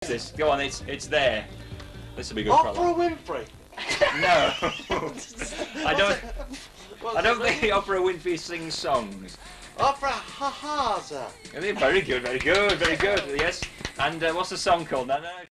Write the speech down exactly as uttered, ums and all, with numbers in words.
This, go on, it's it's there. This will be good. Oprah Winfrey. No, I don't. I don't think Oprah Winfrey sings songs. Oprah Hahaza. Very good, very good, very good. Yes. And uh, what's the song called? No, no.